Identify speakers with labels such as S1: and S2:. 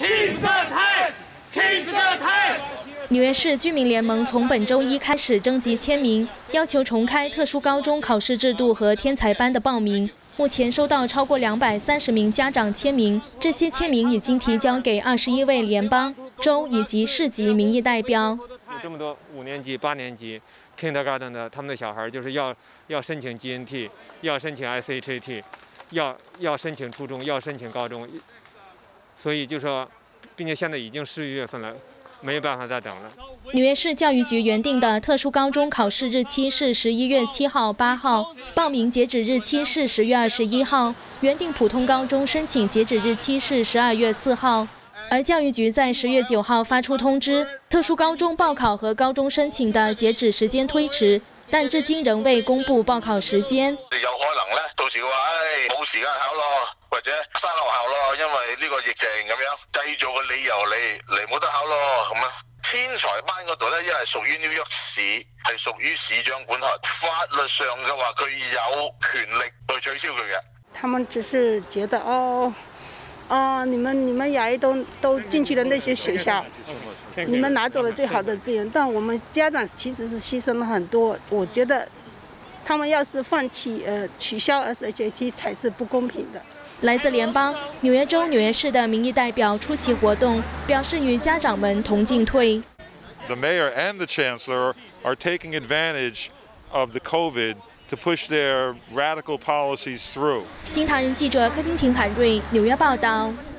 S1: Keep the tide! Keep the tide!
S2: 纽约市居民联盟从本周一开始征集签名，要求重开特殊高中考试制度和天才班的报名。目前收到超过230名家长签名，这些签名已经提交给21位联邦、州以及市级民意代表。
S3: 有这么多5年级、8年级 kindergarten 的他们的小孩，就是要申请 GNT， 要申请 SHAT， 要申请初中，要申请高中，所以就说，并且现在已经11月份了。 没有办法再等了。
S2: 纽约市教育局原定的特殊高中考试日期是11月7号、8号，报名截止日期是10月21号。原定普通高中申请截止日期是12月4号，而教育局在10月9号发出通知，特殊高中报考和高中申请的截止时间推迟，但至今仍未公布报考时間。
S4: 有可能咧，到時嘅話，冇時間考咯。 或者閂學校咯，因為呢個疫情咁樣，製造個理由嚟冇得考咯咁啊。天才班嗰度咧，因為屬於紐約市，係屬於市長管轄，法律上嘅話，佢有權力去取消佢嘅。
S5: 他們只是覺得你們亞裔都進去了那些學校，你們拿走了最好的資源，但我們家長其實是犧牲了很多。我覺得他們要是放棄取消 SHAT 才是不公平的。
S2: 来自联邦、纽约州、纽约市的民意代表出席活动，表示与家长们同进退。
S6: The mayor and the chancellor are taking advantage of the COVID to push their radical policies through.
S2: 新唐人记者柯丁廷、韩瑞纽约报道。